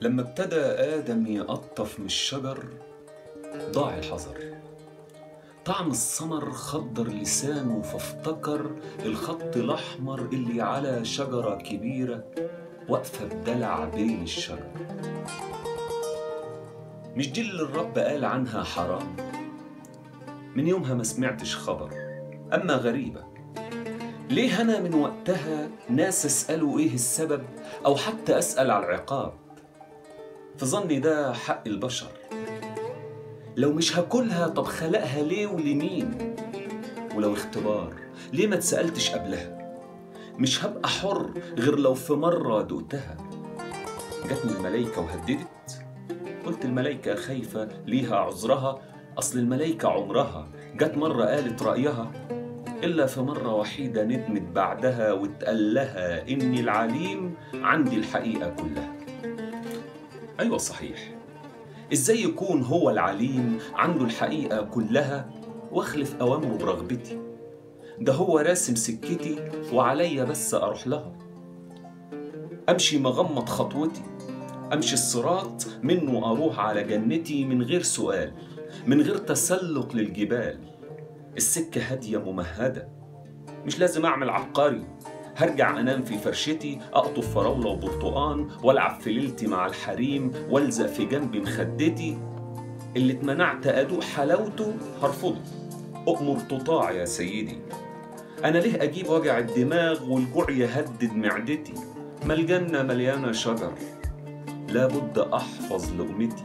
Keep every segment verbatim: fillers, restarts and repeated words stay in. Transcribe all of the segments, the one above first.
لما ابتدى آدم يقطف من الشجر ضاع الحذر. طعم الثمر خضر لسانه فافتكر الخط الأحمر اللي على شجرة كبيرة واقفة بدلع بين الشجر. مش دي اللي الرب قال عنها حرام؟ من يومها ما سمعتش خبر. أما غريبة، ليه أنا من وقتها ناس أسألوا إيه السبب أو حتى أسأل على العقاب؟ في ظني ده حق البشر. لو مش هاكلها طب خلقها ليه ولمين؟ ولو اختبار ليه ما تسألتش قبلها؟ مش هبقى حر غير لو في مرة دقتها. جاتني الملايكة وهددت، قلت الملايكة خايفة ليها عذرها، أصل الملايكة عمرها جات مرة قالت رأيها، إلا في مرة وحيدة ندمت بعدها واتقال لها إني العليم عندي الحقيقة كلها. أيوة صحيح، إزاي يكون هو العليم عنده الحقيقة كلها واخلف أوامره برغبتي؟ ده هو راسم سكتي وعليا بس أروح لها. أمشي مغمض خطوتي، أمشي الصراط منه أروح على جنتي من غير سؤال، من غير تسلق للجبال. السكة هادية ممهدة، مش لازم أعمل عبقري. هرجع أنام في فرشتي، أقطف فراولة وبرتقان وألعب في ليلتي مع الحريم والزق في جنبي مخدتي. اللي اتمنعت أدوق حلاوته هرفضه، أؤمر تطاع يا سيدي. أنا ليه أجيب وجع الدماغ والجوع يهدد معدتي؟ ما الجنة مليانة شجر، لابد أحفظ لقمتي.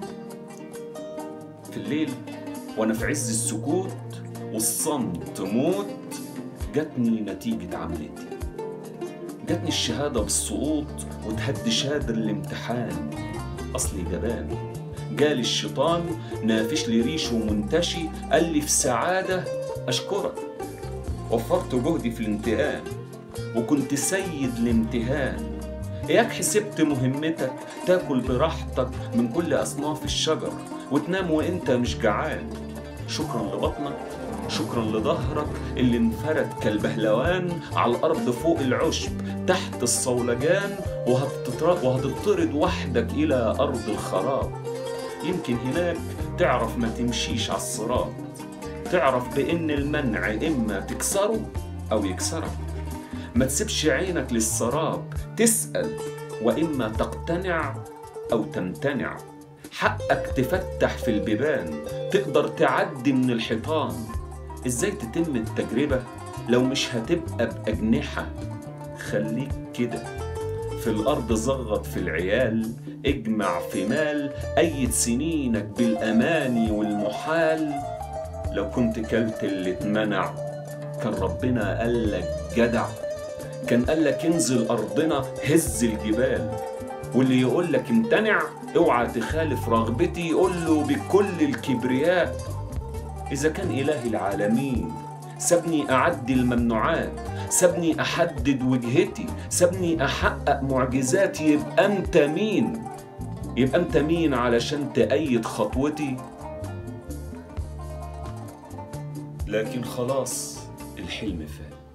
في الليل وأنا في عز السكوت والصمت موت، جاتني نتيجة عملتي. جاتني الشهادة بالسقوط وتهدي شادر الامتحان. أصلي جبان، جالي الشيطان نافش لي ريشه منتشي، قال لي في سعادة أشكرك. وفرت جهدي في الانتقام وكنت سيد الامتهان. إياك حسبت مهمتك تاكل براحتك من كل أصناف الشجر وتنام وإنت مش جعان. شكرا لبطنك، شكرا لظهرك اللي انفرد كالبهلوان على الأرض فوق العشب تحت الصولجان، وهتطرد وحدك إلى أرض الخراب. يمكن هناك تعرف ما تمشيش على الصراط، تعرف بإن المنع إما تكسره أو يكسرك. ما تسيبش عينك للسراب، تسأل وإما تقتنع أو تمتنع. حقك تفتح في البيبان، تقدر تعدي من الحيطان. إزاي تتم التجربة لو مش هتبقى بأجنحة؟ خليك كده في الأرض، زغط في العيال، اجمع في مال، أيد سنينك بالأماني والمحال. لو كنت كلت اللي اتمنع كان ربنا قالك جدع، كان قالك انزل أرضنا هز الجبال. واللي يقولك امتنع اوعى تخالف رغبتي، قوله بكل الكبرياء. إذا كان إله العالمين سابني أعدي الممنوعات، سابني أحدد وجهتي، سابني أحقق معجزاتي، يبقى أنت مين؟ يبقى أنت مين علشان تأيد خطوتي؟ لكن خلاص الحلم فات.